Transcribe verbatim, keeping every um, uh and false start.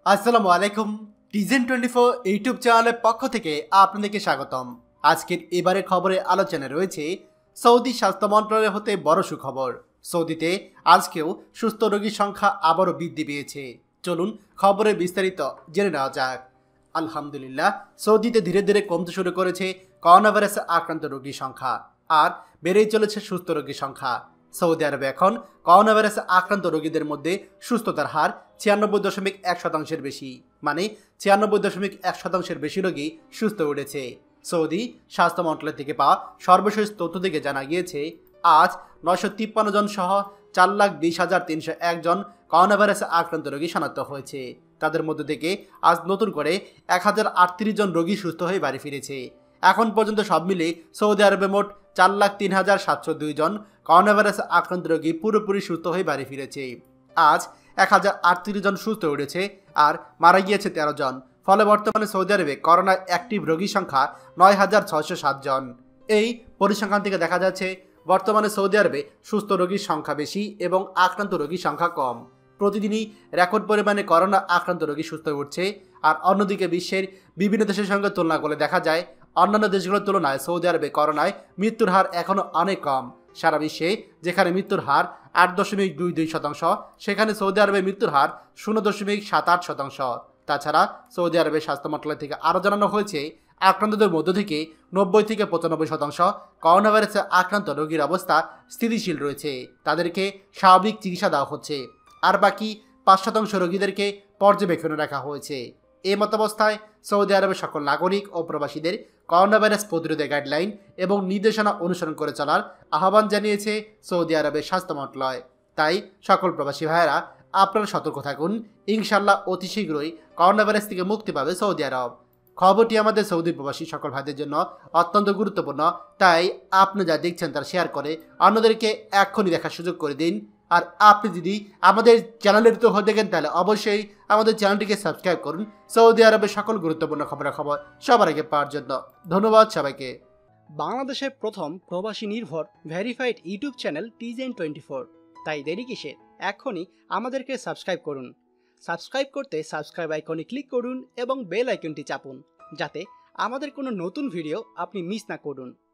আসসালামু আলাইকুম। টিজেন twenty four YouTube চ্যানেলের পক্ষ থেকে আপনাদেরকে স্বাগতম। আজকের এবারের খবরে আলোচনায় রয়েছে সৌদি স্বাস্থ্য মন্ত্রণালয় হতে বড় সুখবর। সৌদিতে আজকেও সুস্থ রোগীর সংখ্যা আবারও বৃদ্ধি পেয়েছে। চলুন খবরে বিস্তারিত জেনে নেওয়া যাক। আলহামদুলিল্লাহ, সৌদিতে ধীরে ধীরে কমতে শুরু করেছে করোনা ভাইরাসে আক্রান্ত রোগীর সংখ্যা, আর বেড়েই চলেছে সুস্থ রোগীর সংখ্যা। সৌদি আরবে এখন করোনা ভাইরাসে আক্রান্ত রোগীদের মধ্যে সুস্থতার হার ছিয়ানব্বই দশমিক এক শতাংশের বেশি, মানে ছিয়ানব্বই দশমিক এক শতাংশের বেশি রোগী সুস্থ উঠেছে। সৌদি স্বাস্থ্য মন্ত্রণালয় থেকে পাওয়া সর্বশেষ তথ্য থেকে জানা গিয়েছে, আজ নয়শো তিপ্পান্ন জন সহ চার লাখ বিশ হাজার তিনশো একজন করোনা ভাইরাসে আক্রান্ত রোগী শনাক্ত হয়েছে। তাদের মধ্যে থেকে আজ নতুন করে এক হাজার আটত্রিশ জন রোগী সুস্থ হয়ে বাড়ি ফিরেছে। এখন পর্যন্ত সব মিলে সৌদি আরবে মোট চার লাখ তিন হাজার সাতশো দুই জন করোনা ভাইরাসে আক্রান্ত রোগী পুরোপুরি সুস্থ হয়ে বাড়ি ফিরেছে। আজ এক হাজার আটত্রিশ জন সুস্থ উঠেছে আর মারা গিয়েছে তেরো জন। ফলে বর্তমানে সৌদি আরবে করোনা অ্যাক্টিভ রোগীর সংখ্যা নয় হাজার ছয়শো সাত জন। এই পরিসংখ্যান থেকে দেখা যাচ্ছে বর্তমানে সৌদি আরবে সুস্থ রোগীর সংখ্যা বেশি এবং আক্রান্ত রোগীর সংখ্যা কম। প্রতিদিনই রেকর্ড পরিমাণে করোনা আক্রান্ত রোগী সুস্থ উঠছে। আর অন্যদিকে বিশ্বের বিভিন্ন দেশের সঙ্গে তুলনা করলে দেখা যায় অন্যান্য দেশগুলোর তুলনায় সৌদি আরবে করোনায় মৃত্যুর হার এখনও অনেক কম। সারা বিশ্বে যেখানে মৃত্যুর হার আট দশমিক দুই দুই শতাংশ, সেখানে সৌদি আরবে মৃত্যুর হার শূন্য দশমিক সাত আট শতাংশ। তাছাড়া সৌদি আরবের স্বাস্থ্য মন্ত্রণালয় থেকে আরও জানানো হয়েছে, আক্রান্তদের মধ্য থেকে নব্বই থেকে পঁচানব্বই শতাংশ করোনা ভাইরাসে আক্রান্ত রোগীর অবস্থা স্থিতিশীল রয়েছে, তাদেরকে স্বাভাবিক চিকিৎসা দেওয়া হচ্ছে। আর বাকি পাঁচ শতাংশ রোগীদেরকে পর্যবেক্ষণে রাখা হয়েছে। এই মতাবস্থায় সৌদি আরবের সকল নাগরিক ও প্রবাসীদের করোনা ভাইরাস প্রতিরোধের গাইডলাইন এবং নির্দেশনা অনুসরণ করে চলার আহ্বান জানিয়েছে সৌদি আরবের স্বাস্থ্য মন্ত্রণালয়। তাই সকল প্রবাসী ভাইয়েরা আপনারা সতর্ক থাকুন। ইনশাল্লাহ অতি শীঘ্রই করোনা ভাইরাস থেকে মুক্তি পাবে সৌদি আরব। খবরটি আমাদের সৌদি প্রবাসী সকল ভাইদের জন্য অত্যন্ত গুরুত্বপূর্ণ, তাই আপনি যা দেখছেন তার শেয়ার করে অন্যদেরকে এক্ষুনি দেখার সুযোগ করে দিন। আর আপনি যদি আমাদের চ্যানেলের তো হয়ে দেখেন তাহলে অবশ্যই আমাদের চ্যানেলটিকে সাবস্ক্রাইব করুন সৌদি আরবের সকল গুরুত্বপূর্ণ খবরাখবর সবার আগে পাওয়ার জন্য। ধন্যবাদ সবাইকে। বাংলাদেশের প্রথম প্রবাসী নির্ভর verified YouTube channel citizen twenty four, তাই দেরি কিসের, এখনই আমাদেরকে সাবস্ক্রাইব করুন। সাবস্ক্রাইব করতে সাবস্ক্রাইব আইকনে ক্লিক করুন এবং বেল আইকনটি চাপুন, যাতে আমাদের কোনো নতুন ভিডিও আপনি মিস না করুন।